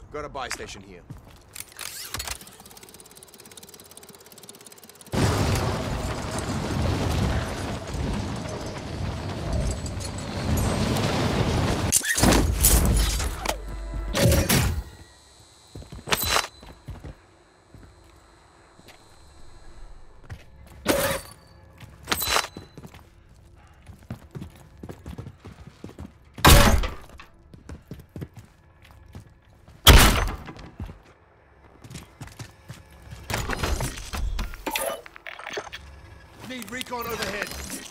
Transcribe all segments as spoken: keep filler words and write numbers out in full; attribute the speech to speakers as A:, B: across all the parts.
A: Got a buy station here. Need recon overhead.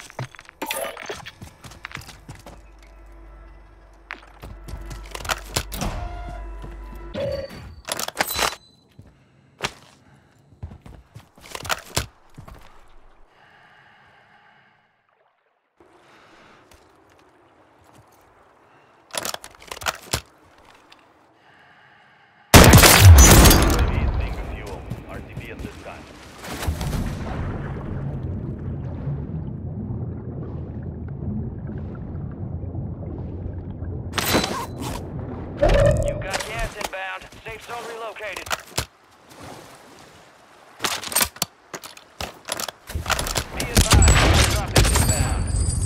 B: Safe zone relocated. Be advised, drop is inbound.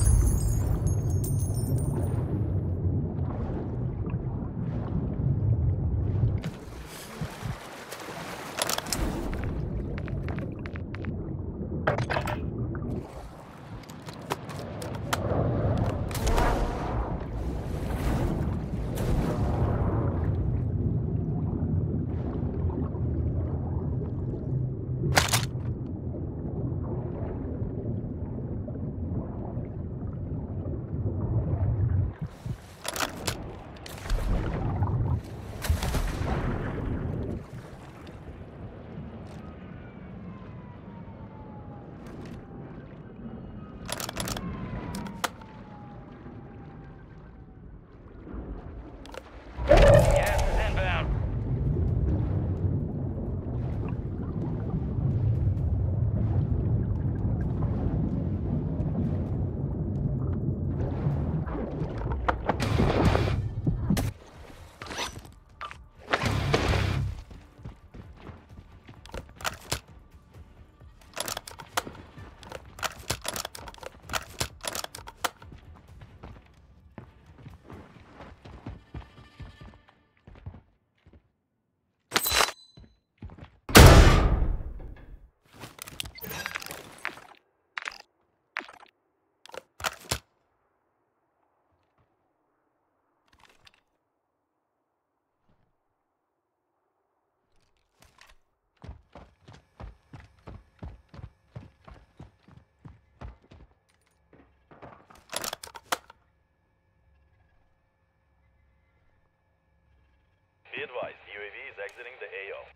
C: Be advised, U A V is exiting the A O.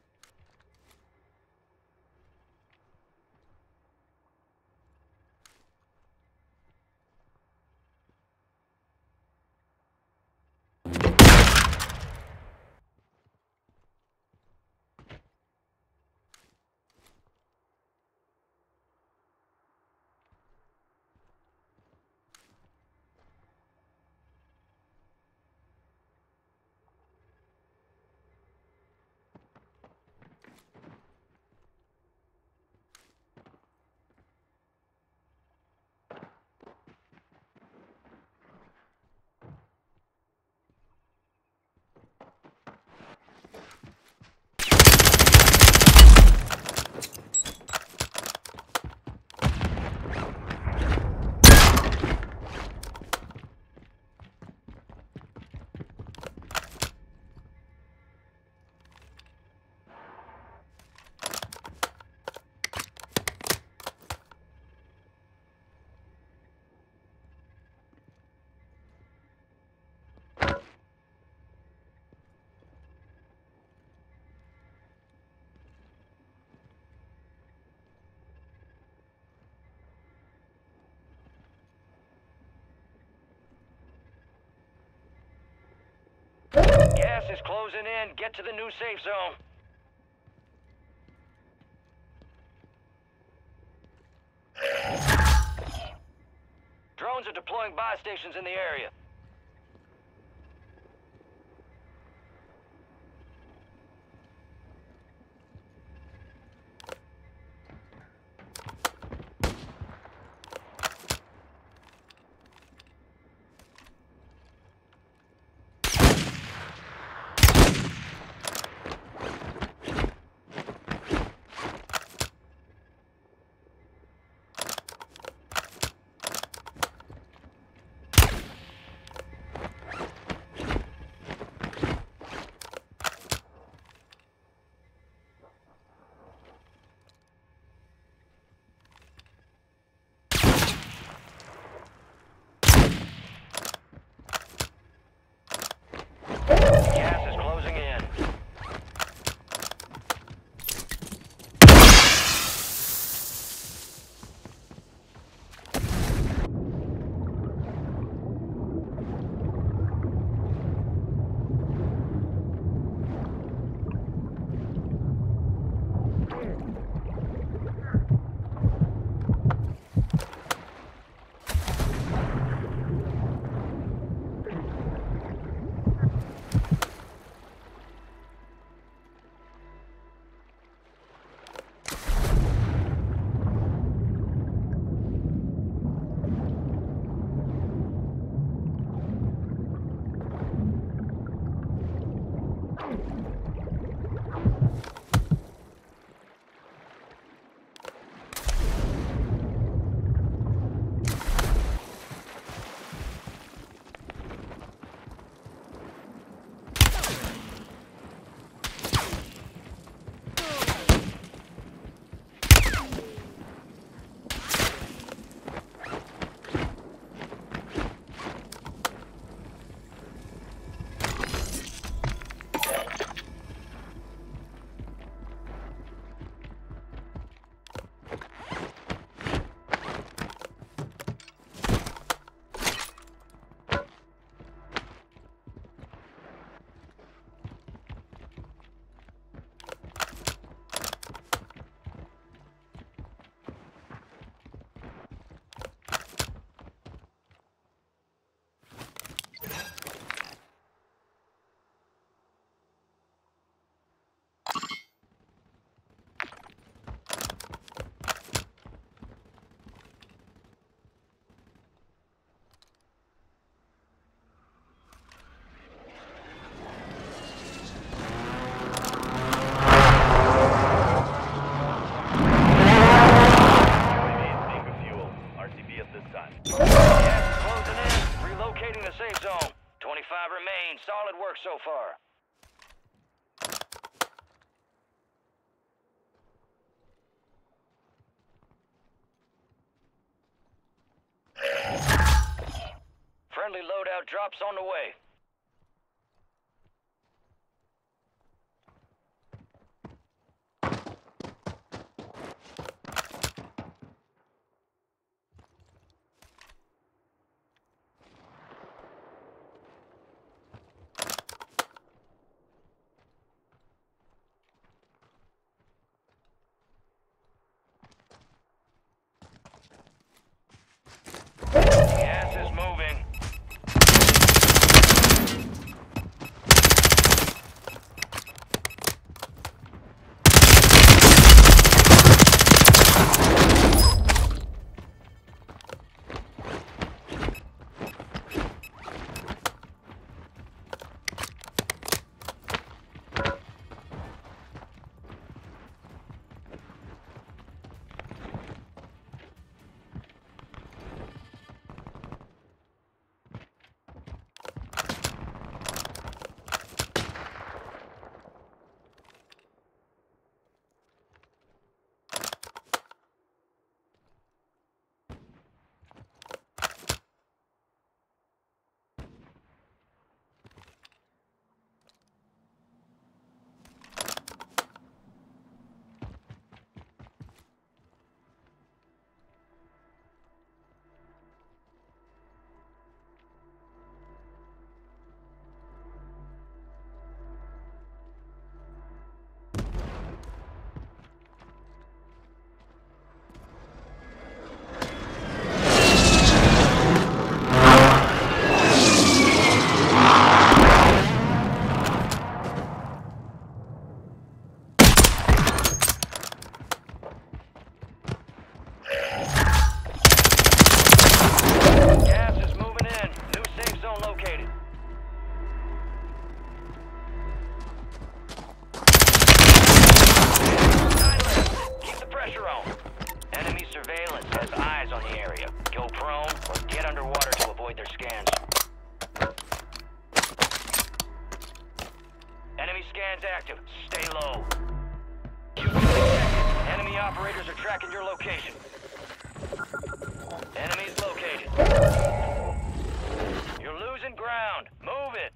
B: Gas is closing in. Get to the new safe zone. Drones are deploying buy stations in the area. far. Friendly loadout drops on the way. Gas is moving. Gas is moving in. New safe zone located. Nine left. Keep the pressure on. Enemy surveillance has eyes on the area. Go prone or get underwater to avoid their scans. Enemy scans active. Stay low. Q T detected. Enemy operators are tracking your location. Enemies located. You're losing ground. Move it.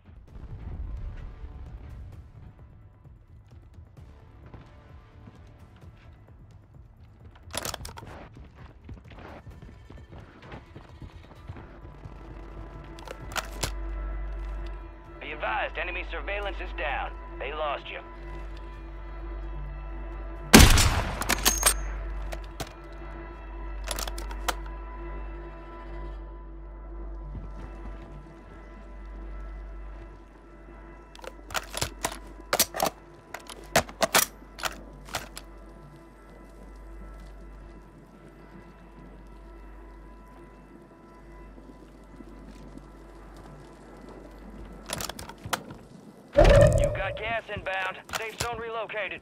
B: Be advised, enemy surveillance is down. They lost you. You got gas inbound. Safe zone relocated.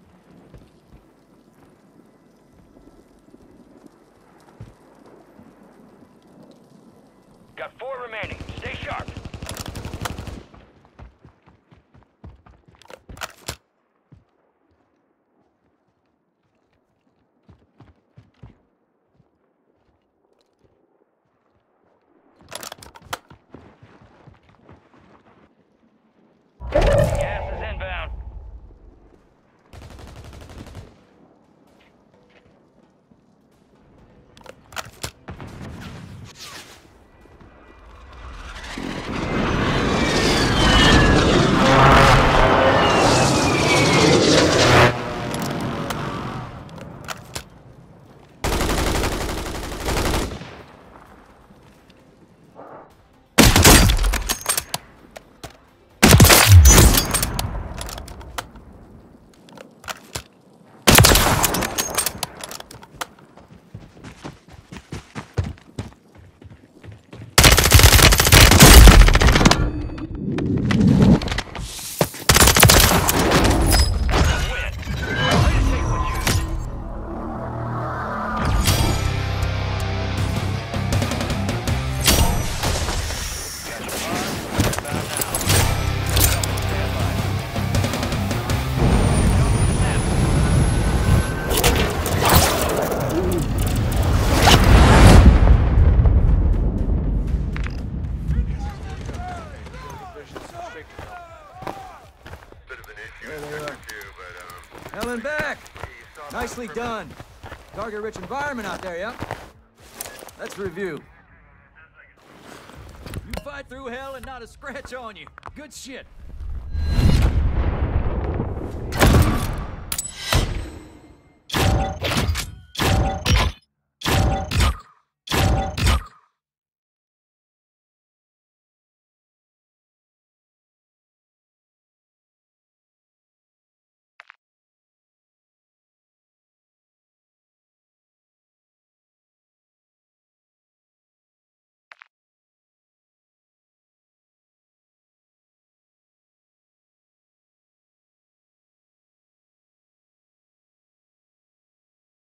B: Got four remaining. Stay sharp. Gas is inbound.
D: Nicely done. Target-rich environment out there, yeah? Let's review. You fight through hell and not a scratch on you. Good shit.